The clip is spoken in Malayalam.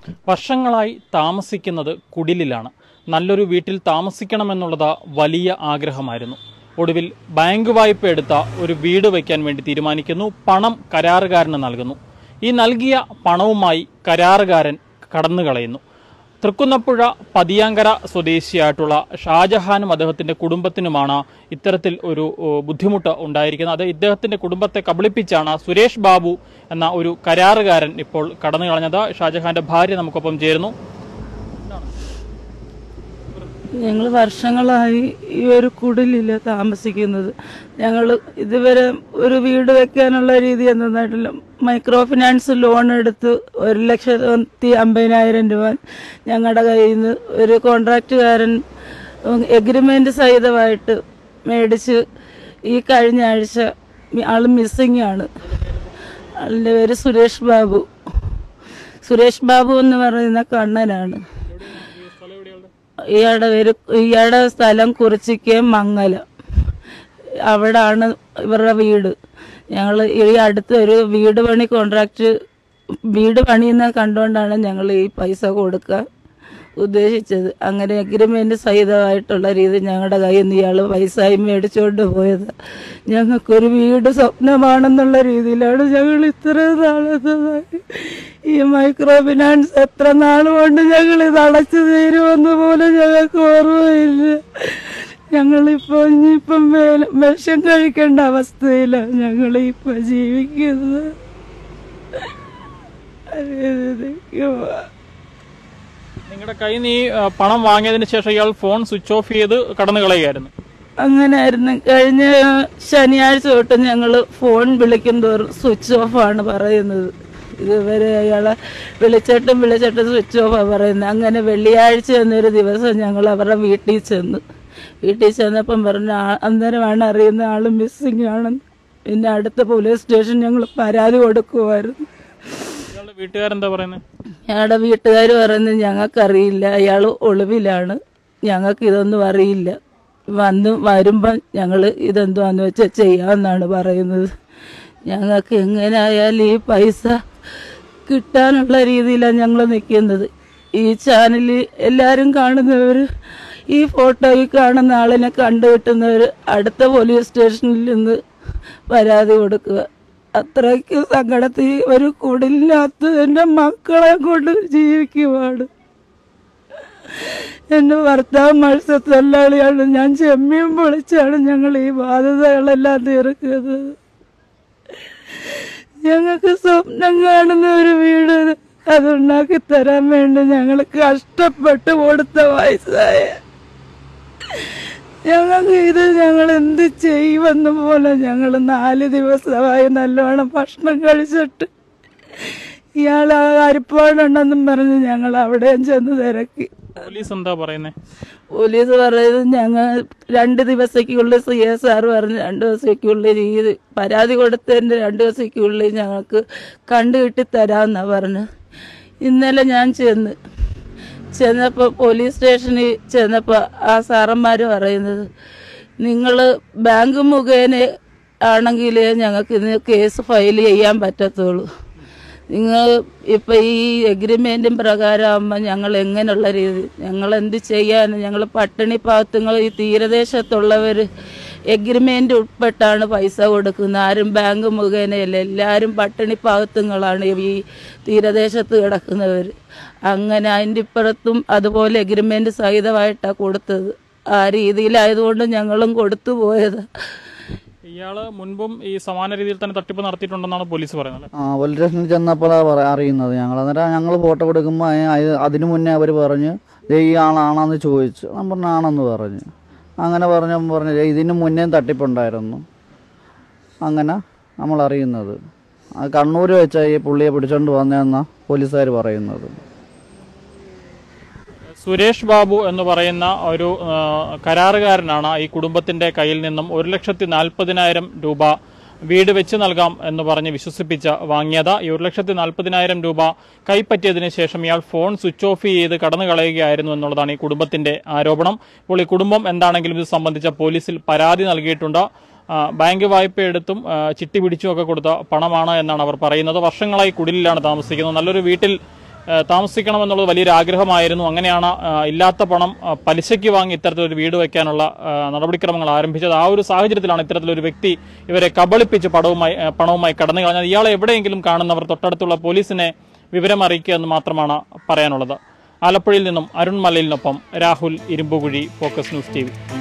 വർഷങ്ങളായി താമസിക്കുന്നത് കുടിലിലാണ്. നല്ലൊരു വീട്ടിൽ താമസിക്കണമെന്നുള്ളത് വലിയ ആഗ്രഹമായിരുന്നു. ഒടുവിൽ ബാങ്ക് വായ്പ എടുത്ത ഒരു വീട് വയ്ക്കാൻ വേണ്ടി തീരുമാനിക്കുന്നു. പണം കരാറുകാരന് നൽകുന്നു. ഈ നൽകിയ പണവുമായി കരാറുകാരൻ കടന്നുകളയുന്നു. തൃക്കുന്നപ്പുഴ പതിയാങ്കര സ്വദേശിയായിട്ടുള്ള ഷാജഹാനും അദ്ദേഹത്തിന്റെ കുടുംബത്തിനുമാണ് ഇത്തരത്തിൽ ഒരു ബുദ്ധിമുട്ട് ഉണ്ടായിരിക്കുന്നത്. അത് ഇദ്ദേഹത്തിന്റെ കുടുംബത്തെ കബളിപ്പിച്ചാണ് സുരേഷ് ബാബു എന്ന ഒരു കരാറുകാരൻ ഇപ്പോൾ കടന്നു കളഞ്ഞത്. ഷാജഹാന്റെ ഭാര്യ നമുക്കൊപ്പം ചേരുന്നു. ഞങ്ങൾ വർഷങ്ങളായി ഈ ഒരു കുടിലില്ല താമസിക്കുന്നത്. ഞങ്ങൾ ഇതുവരെ ഒരു വീട് വെക്കാനുള്ള രീതി എന്നതായിട്ടില്ല. മൈക്രോ ഫിനാൻസ് ലോൺ എടുത്ത് 1,50,000 രൂപ ഞങ്ങളുടെ കയ്യിൽ നിന്ന് ഒരു കോൺട്രാക്റ്റുകാരൻ എഗ്രിമെന്റ് സഹിതമായിട്ട് മേടിച്ച് ഈ കഴിഞ്ഞ ആഴ്ച ആള് മിസ്സിംഗ് ആണ്. ആളിന്റെ പേര് സുരേഷ് ബാബു. സുരേഷ് ബാബു എന്ന് പറയുന്ന കണ്ണനാണ്. ഇയാളുടെ സ്ഥലം കുറിച്ചിക്ക് മംഗലം. അവിടാണ് ഇവരുടെ വീട്. ഞങ്ങൾ ഈ അടുത്തൊരു വീട് പണി കോൺട്രാക്ട് വീട് പണിയുന്ന കണ്ടുകൊണ്ടാണ് ഞങ്ങൾ ഈ പൈസ കൊടുക്കാൻ ഉദ്ദേശിച്ചത്. അങ്ങനെ എഗ്രിമെന്റ് സഹിതമായിട്ടുള്ള രീതി ഞങ്ങളുടെ കയ്യിൽ നിന്ന് ഇയാൾ പൈസയും മേടിച്ചുകൊണ്ട് പോയത്. ഞങ്ങൾക്കൊരു വീട് സ്വപ്നമാണെന്നുള്ള രീതിയിലാണ് ഞങ്ങൾ ഇത്ര നാളത്തതായി. ഈ മൈക്രോ ഫിനാൻസ് എത്ര നാളുകൊണ്ട് ഞങ്ങൾ ഇത് അടച്ചു തീരുമെന്ന് പോലും ഞങ്ങൾക്ക് ഓർമ്മയില്ല. ഇനിയിപ്പം വിഷം കഴിക്കേണ്ട അവസ്ഥയിലാണ് ഞങ്ങളിപ്പോ ജീവിക്കുന്നത്. നിങ്ങളുടെ കയ്യിൽ നിന്ന് ഈ പണം വാങ്ങിയതിന് ശേഷം ഇയാൾ ഫോൺ സ്വിച്ച് ഓഫ് ചെയ്ത് കടന്നു കളയുകയായിരുന്നു. അങ്ങനെയായിരുന്നു. കഴിഞ്ഞ ശനിയാഴ്ച തൊട്ട് ഞങ്ങള് ഫോൺ വിളിക്കും തോറും സ്വിച്ച് ഓഫ് ആണ് പറയുന്നത്. ഇതുവരെ അയാളെ വിളിച്ചിട്ടും സ്വിച്ച് ഓഫാ പറയുന്നത്. അങ്ങനെ വെള്ളിയാഴ്ച എന്നൊരു ദിവസം ഞങ്ങൾ അവരുടെ വീട്ടിൽ ചെന്നപ്പം പറഞ്ഞു അന്നേരമാണ് അറിയുന്ന ആള് മിസ്സിംഗ് ആണെന്ന്. പിന്നെ അടുത്ത പോലീസ് സ്റ്റേഷൻ ഞങ്ങൾ പരാതി കൊടുക്കുമായിരുന്നു. വീട്ടുകാരെന്താ പറയുന്നത്? ഞങ്ങളുടെ വീട്ടുകാർ പറയുന്നത് ഞങ്ങൾക്കറിയില്ല, അയാൾ ഒളിവിലാണ്, ഞങ്ങൾക്ക് ഇതൊന്നും അറിയില്ല, വരുമ്പം ഞങ്ങൾ ഇതെന്തുവാന്ന് വെച്ചാൽ ചെയ്യാമെന്നാണ് പറയുന്നത്. ഞങ്ങൾക്ക് എങ്ങനെയായാലും ഈ പൈസ കിട്ടാനുള്ള രീതിയിലാണ് ഞങ്ങൾ നിൽക്കുന്നത്. ഈ ചാനലിൽ എല്ലാവരും കാണുന്നവർ, ഈ ഫോട്ടോയിൽ കാണുന്ന ആളിനെ കണ്ടുകിട്ടുന്നവർ അടുത്ത പോലീസ് സ്റ്റേഷനിൽ നിന്ന് പരാതി കൊടുക്കുക. അത്രയ്ക്ക് സങ്കടത്തിൽ ഒരു കുടിലിനകത്ത് എൻ്റെ മക്കളെ കൊണ്ട് ജീവിക്കുവാണ്. എൻ്റെ ഭർത്താവ് മത്സ്യത്തൊഴിലാളിയാണ്. ഞാൻ ചെമ്മീൻ പൊളിച്ചാണ് ഞങ്ങൾ ഈ ബാധ്യതകളെല്ലാം തീർക്കുന്നത്. ഞങ്ങൾക്ക് സ്വപ്നം കാണുന്ന ഒരു വീട് അതുണ്ടാക്കി തരാൻ വേണ്ടി ഞങ്ങൾ കഷ്ടപ്പെട്ട് കൊടുത്ത പൈസയായ ഞങ്ങൾ എന്ത് ചെയ്യുമെന്ന് പോലെ ഞങ്ങൾ 4 ദിവസമായി നല്ലോണം ഭക്ഷണം കഴിച്ചിട്ട് ഇയാൾ അരിപ്പാടുണ്ടെന്നും പറഞ്ഞ് ഞങ്ങൾ അവിടെയും ചെന്ന് തിരക്കി. പോലീസ് എന്താ പറയുന്നത്? പോലീസ് പറയുന്നത് ഞങ്ങൾ 2 ദിവസത്തേക്കുള്ളിൽ CSR പറഞ്ഞ് 2 ദിവസത്തേക്കുള്ളിൽ ഈ പരാതി കൊടുത്തതിന്റെ 2 ദിവസത്തേക്കുള്ളിൽ ഞങ്ങൾക്ക് കണ്ടുകിട്ടി തരാമെന്നാ പറഞ്ഞു. ഇന്നലെ ഞാൻ ചെന്നപ്പോൾ പോലീസ് സ്റ്റേഷനിൽ ചെന്നപ്പോൾ ആ സാറന്മാർ പറയുന്നത് നിങ്ങൾ ബാങ്ക് മുഖേന ആണെങ്കിൽ ഞങ്ങൾക്ക് ഇന്ന് കേസ് ഫയൽ ചെയ്യാൻ പറ്റത്തുള്ളൂ. നിങ്ങൾ ഇപ്പം ഈ എഗ്രിമെൻറ്റും പ്രകാരം ആകുമ്പോൾ ഞങ്ങൾ എങ്ങനെയുള്ള രീതി ഞങ്ങൾ എന്ത് ചെയ്യാൻ? ഞങ്ങൾ പട്ടിണി പാവത്തുങ്ങൾ ഈ തീരദേശത്തുള്ളവർ എഗ്രിമെൻ്റ് ഉൾപ്പെട്ടാണ് പൈസ കൊടുക്കുന്നത്. ആരും ബാങ്ക് മുഖേനയല്ല, എല്ലാവരും പട്ടിണി പാവത്തുങ്ങളാണ് ഈ തീരദേശത്ത് കിടക്കുന്നവർ. അങ്ങനെ അതിൻ്റെ ഇപ്പുറത്തും അതുപോലെ എഗ്രിമെൻ്റ് സഹിതമായിട്ടാണ് കൊടുത്തത്. ആ രീതിയിലായതുകൊണ്ട് ഞങ്ങളും കൊടുത്തു പോയത്. ഇയാള് മുൻപും ഈ സമാന രീതിയിൽ തന്നെ തട്ടിപ്പ് നടത്തിയിട്ടുണ്ടെന്നാണ് പോലീസ് പറയുന്നത്. പോലീസ് സ്റ്റേഷനിൽ ചെന്നപ്പോഴാണ് അറിയുന്നത്. അന്നേരം ഞങ്ങൾ ഫോട്ടോ കൊടുക്കുമ്പോൾ അതിനു മുന്നേ അവർ പറഞ്ഞ് ഈ ആളാണെന്ന് ചോദിച്ചു. ഞാൻ പറഞ്ഞു ആണെന്ന് പറഞ്ഞു. അങ്ങനെ പറഞ്ഞു ഇതിന് മുന്നേ തട്ടിപ്പുണ്ടായിരുന്നു. അങ്ങനെ നമ്മൾ അറിയുന്നത് കണ്ണൂർ വെച്ച ഈ പുള്ളിയെ പിടിച്ചോണ്ട് വന്നതെന്നാ പോലീസുകാർ പറയുന്നത്. സുരേഷ് ബാബു എന്ന് പറയുന്ന ഒരു കരാറുകാരനാണ് ഈ കുടുംബത്തിന്റെ കയ്യിൽ നിന്നും 1,40,000 രൂപ വീട് വെച്ച് നൽകാം എന്ന് പറഞ്ഞ് വിശ്വസിപ്പിച്ച് വാങ്ങിയത്. ഈ 1,40,000 രൂപ കൈപ്പറ്റിയതിനു ശേഷം ഇയാൾ ഫോൺ സ്വിച്ച് ഓഫ് ചെയ്ത് കടന്നു കളയുകയായിരുന്നു എന്നുള്ളതാണ് ഈ കുടുംബത്തിന്റെ ആരോപണം. ഇപ്പോൾ ഈ കുടുംബം എന്താണെങ്കിലും ഇത് സംബന്ധിച്ച പോലീസിൽ പരാതി നൽകിയിട്ടുണ്ട്. ബാങ്ക് വായ്പ എടുത്തും ചിട്ടി പിടിച്ചും ഒക്കെ കൊടുത്ത പണമാണ് എന്നാണ് അവർ പറയുന്നത്. വർഷങ്ങളായി കുടിലിലാണ് താമസിക്കുന്നത്. നല്ലൊരു വീട്ടിൽ താമസിക്കണമെന്നുള്ളത് വലിയൊരു ആഗ്രഹമായിരുന്നു. അങ്ങനെയാണ് ഇല്ലാത്ത പണം പലിശയ്ക്ക് വാങ്ങി ഇത്തരത്തിലൊരു വീട് വയ്ക്കാനുള്ള നടപടിക്രമങ്ങൾ ആരംഭിച്ചത്. ആ ഒരു സാഹചര്യത്തിലാണ് ഇത്തരത്തിലൊരു വ്യക്തി ഇവരെ കബളിപ്പിച്ച് പണവുമായി കടന്നു കളഞ്ഞത്. ഇയാളെ എവിടെയെങ്കിലും കാണുന്നവർ തൊട്ടടുത്തുള്ള പോലീസിനെ വിവരം അറിയിക്കുക എന്ന് മാത്രമാണ് പറയാനുള്ളത്. ആലപ്പുഴയിൽ നിന്നും അരുൺ മലയിലിനൊപ്പം Rahul Irumpukuzhi, focus news TV.